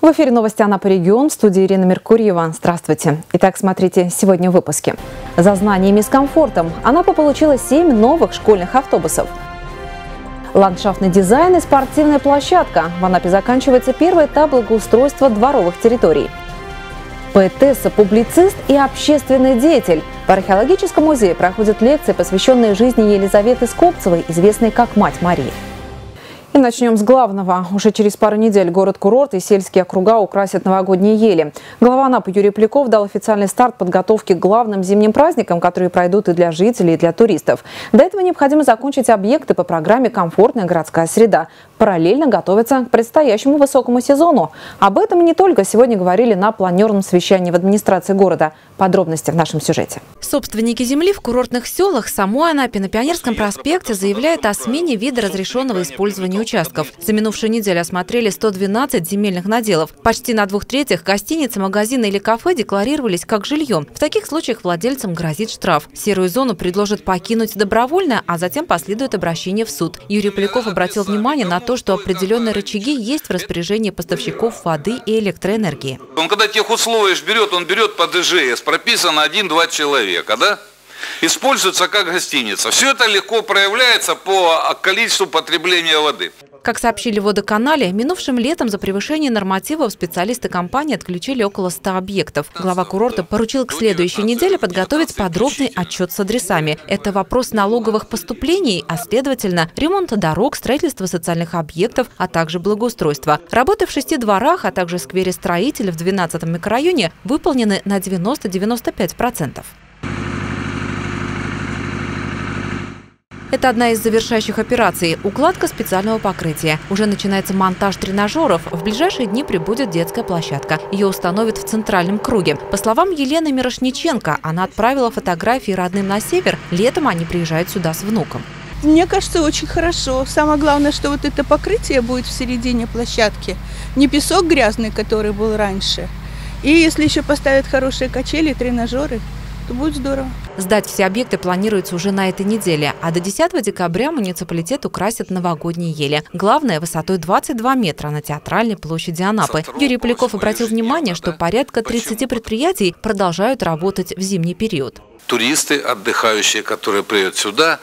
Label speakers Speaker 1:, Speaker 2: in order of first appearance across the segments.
Speaker 1: В эфире новости Анапа регион, в студии Ирина Меркурьева. Здравствуйте. Итак, смотрите сегодня в выпуске. За знаниями с комфортом Анапа получила 7 новых школьных автобусов. Ландшафтный дизайн и спортивная площадка. В Анапе заканчивается первый этап благоустройства дворовых территорий. Поэтесса, публицист и общественный деятель. В археологическом музее проходят лекции, посвященные жизни Елизаветы Скопцевой, известной как Мать Мария. И начнем с главного. Уже через пару недель город-курорт и сельские округа украсят новогодние ели. Глава Анапы Юрий Поляков дал официальный старт подготовки к главным зимним праздникам, которые пройдут и для жителей, и для туристов. До этого необходимо закончить объекты по программе «Комфортная городская среда». Параллельно готовятся к предстоящему высокому сезону. Об этом и не только сегодня говорили на планерном совещании в администрации города. Подробности в нашем сюжете.
Speaker 2: Собственники земли в курортных селах самой Анапе на Пионерском проспекте заявляют о смене вида разрешенного использования участков. За минувшую неделю осмотрели 112 земельных наделов. Почти на 2/3 гостиницы, магазины или кафе декларировались как жилье. В таких случаях владельцам грозит штраф. Серую зону предложат покинуть добровольно, а затем последует обращение в суд. Юрий Поляков обратил внимание на то, что определенные рычаги есть в распоряжении поставщиков воды и электроэнергии.
Speaker 3: Он когда тех условий берет, он берет под ИЖС, прописано 1-2 человека, да? Используется как гостиница. Все это легко проявляется по количеству потребления воды.
Speaker 2: Как сообщили в водоканале, минувшим летом за превышение нормативов специалисты компании отключили около 100 объектов. Глава курорта поручил к следующей неделе подготовить подробный отчет с адресами. Это вопрос налоговых поступлений, а следовательно ремонта дорог, строительства социальных объектов, а также благоустройства. Работы в 6 дворах, а также сквере строителей в 12-м микрорайоне выполнены на 90-95%. Это одна из завершающих операций – укладка специального покрытия. Уже начинается монтаж тренажеров. В ближайшие дни прибудет детская площадка. Ее установят в центральном круге. По словам Елены Мирошниченко, она отправила фотографии родным на север. Летом они приезжают сюда с внуком.
Speaker 4: Мне кажется, очень хорошо. Самое главное, что вот это покрытие будет в середине площадки. Не песок грязный, который был раньше. И если еще поставят хорошие качели, тренажеры, то будет здорово.
Speaker 2: Сдать все объекты планируется уже на этой неделе, а до 10 декабря муниципалитет украсит новогодние ели. Главное, высотой 22 метра на театральной площади Анапы. Юрий Поляков обратил внимание, что порядка 30 предприятий продолжают работать в зимний период.
Speaker 3: Туристы, отдыхающие, которые приедут сюда,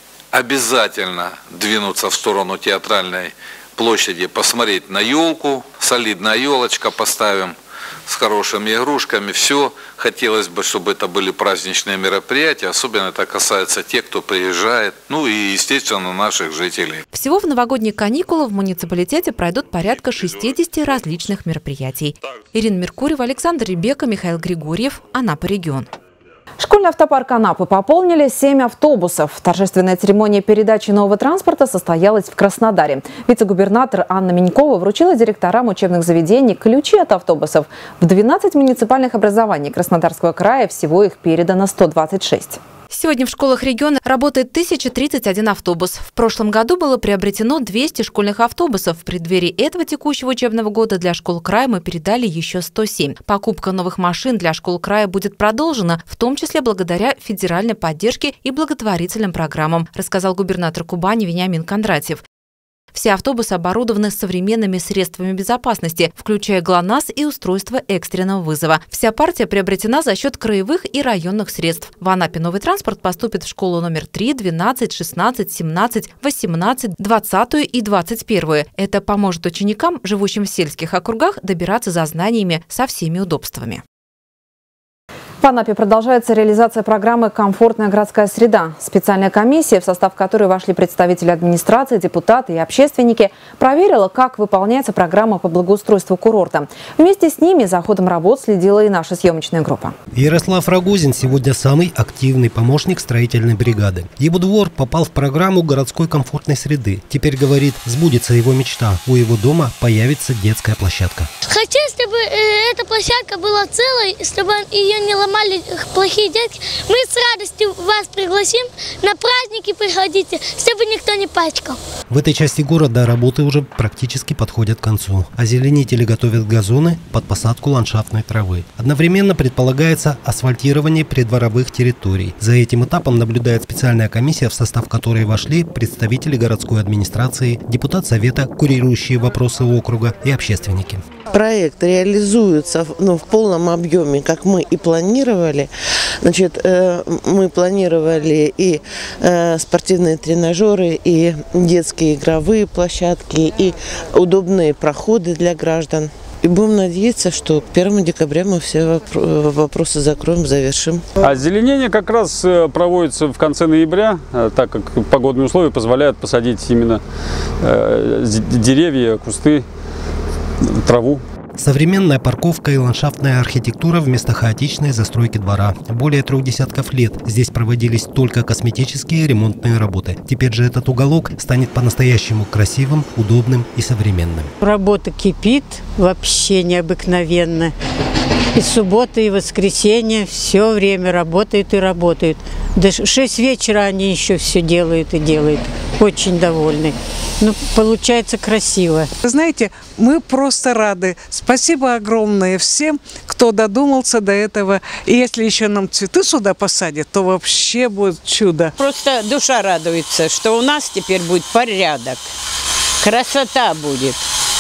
Speaker 3: обязательно двинутся в сторону театральной площади, посмотреть на елку, солидная елочка поставим с хорошими игрушками. Все хотелось бы, чтобы это были праздничные мероприятия. Особенно это касается тех, кто приезжает. Ну и, естественно, наших жителей.
Speaker 2: Всего в новогодние каникулы в муниципалитете пройдут порядка 60 различных мероприятий. Ирина Меркурьева, Александр Ребека, Михаил Григорьев. Анапа регион.
Speaker 1: Школьный автопарк Анапы пополнили 7 автобусов. Торжественная церемония передачи нового транспорта состоялась в Краснодаре. Вице-губернатор Анна Минькова вручила директорам учебных заведений ключи от автобусов. В 12 муниципальных образований Краснодарского края всего их передано 126.
Speaker 2: Сегодня в школах региона работает 1031 автобус. В прошлом году было приобретено 200 школьных автобусов. В преддверии этого текущего учебного года для школ края мы передали еще 107. Покупка новых машин для школ края будет продолжена, в том числе благодаря федеральной поддержке и благотворительным программам, рассказал губернатор Кубани Вениамин Кондратьев. Все автобусы оборудованы современными средствами безопасности, включая ГЛОНАСС и устройство экстренного вызова. Вся партия приобретена за счет краевых и районных средств. В Анапе новый транспорт поступит в школу номер 3, 12, 16, 17, 18, 20 и 21. Это поможет ученикам, живущим в сельских округах, добираться за знаниями со всеми удобствами.
Speaker 1: В Анапе продолжается реализация программы «Комфортная городская среда». Специальная комиссия, в состав которой вошли представители администрации, депутаты и общественники, проверила, как выполняется программа по благоустройству курорта. Вместе с ними за ходом работ следила и наша съемочная группа.
Speaker 5: Ярослав Рогозин сегодня самый активный помощник строительной бригады. Его двор попал в программу городской комфортной среды. Теперь, говорит, сбудется его мечта. У его дома появится детская площадка.
Speaker 6: Хочу, чтобы эта площадка была целой, чтобы ее не ломали плохие детки, мы с радостью вас пригласим на праздники, приходите, чтобы никто не пачкал.
Speaker 5: В этой части города работы уже практически подходят к концу. Озеленители готовят газоны под посадку ландшафтной травы. Одновременно предполагается асфальтирование придворовых территорий. За этим этапом наблюдает специальная комиссия, в состав которой вошли представители городской администрации, депутат совета, курирующие вопросы округа и общественники.
Speaker 7: Проект реализуется в полном объеме, как мы и планировали. Значит, мы планировали и спортивные тренажеры, и детские игровые площадки, и удобные проходы для граждан. И будем надеяться, что к 1 декабря мы все вопросы закроем, завершим.
Speaker 8: Озеленение как раз проводится в конце ноября, так как погодные условия позволяют посадить именно деревья, кусты, траву.
Speaker 5: Современная парковка и ландшафтная архитектура вместо хаотичной застройки двора. Более 3 десятков лет здесь проводились только косметические ремонтные работы. Теперь же этот уголок станет по-настоящему красивым, удобным и современным.
Speaker 9: Работа кипит вообще необыкновенно. И суббота, и воскресенье все время работают и работают. До 6 вечера они еще все делают и делают. Очень довольны. Ну, получается красиво.
Speaker 10: Знаете, мы просто рады. Спасибо огромное всем, кто додумался до этого. И если еще нам цветы сюда посадят, то вообще будет чудо.
Speaker 11: Просто душа радуется, что у нас теперь будет порядок. Красота будет.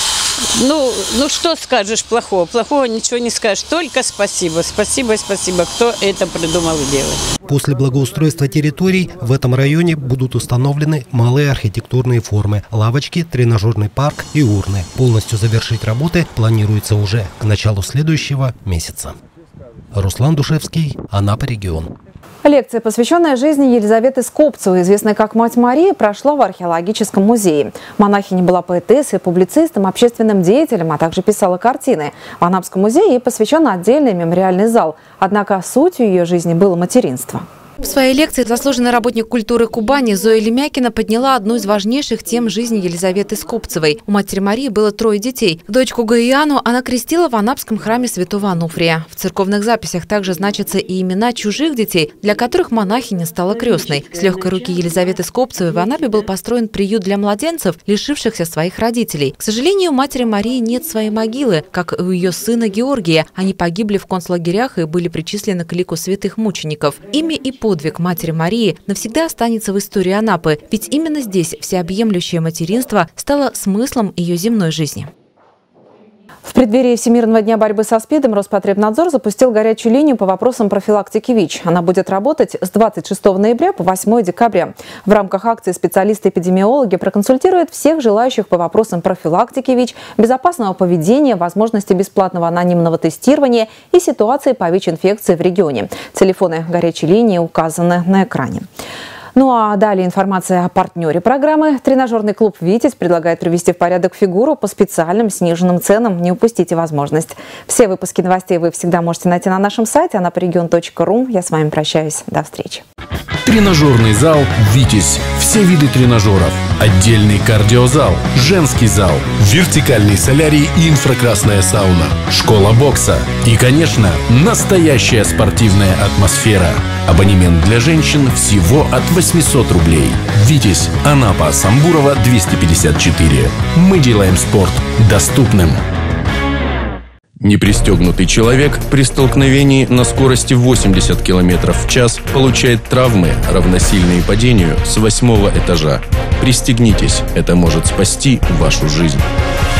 Speaker 11: Ну что скажешь плохого? Плохого ничего не скажешь. Только спасибо, спасибо, спасибо, кто это придумал и делает.
Speaker 5: После благоустройства территорий в этом районе будут установлены малые архитектурные формы, лавочки, тренажерный парк и урны. Полностью завершить работы планируется уже к началу следующего месяца. Руслан Душевский, Анапа, регион.
Speaker 1: Лекция, посвященная жизни Елизаветы Скопцевой, известной как Мать Мария, прошла в археологическом музее. Монахиня была поэтессой, публицистом, общественным деятелем, а также писала картины. В Анапском музее ей посвящен отдельный мемориальный зал. Однако сутью ее жизни было материнство.
Speaker 2: В своей лекции заслуженный работник культуры Кубани Зоя Лемякина подняла одну из важнейших тем жизни Елизаветы Скопцевой. У матери Марии было 3 детей. Дочку Гаиану она крестила в Анапском храме святого Ануфрия. В церковных записях также значатся и имена чужих детей, для которых монахиня стала крестной. С легкой руки Елизаветы Скопцевой в Анапе был построен приют для младенцев, лишившихся своих родителей. К сожалению, у матери Марии нет своей могилы, как и у ее сына Георгия. Они погибли в концлагерях и были причислены к лику святых мучеников. Имя и подвиг матери Марии навсегда останется в истории Анапы, ведь именно здесь всеобъемлющее материнство стало смыслом ее земной жизни.
Speaker 1: В преддверии Всемирного дня борьбы со СПИДом Роспотребнадзор запустил горячую линию по вопросам профилактики ВИЧ. Она будет работать с 26 ноября по 8 декабря. В рамках акции специалисты-эпидемиологи проконсультируют всех желающих по вопросам профилактики ВИЧ, безопасного поведения, возможности бесплатного анонимного тестирования и ситуации по ВИЧ-инфекции в регионе. Телефоны горячей линии указаны на экране. Ну а далее информация о партнере программы. Тренажерный клуб «Витязь» предлагает привести в порядок фигуру по специальным сниженным ценам. Не упустите возможность. Все выпуски новостей вы всегда можете найти на нашем сайте anaparegion.ru. Я с вами прощаюсь. До встречи.
Speaker 12: Тренажерный зал «Витязь». Все виды тренажеров. Отдельный кардиозал, женский зал, вертикальный солярий и инфракрасная сауна, школа бокса и, конечно, настоящая спортивная атмосфера. Абонемент для женщин всего от 800 рублей. «Витязь», Анапа, Самбурова, 254. Мы делаем спорт доступным. Непристегнутый человек при столкновении на скорости 80 км в час получает травмы, равносильные падению с 8-го этажа. Пристегнитесь, это может спасти вашу жизнь.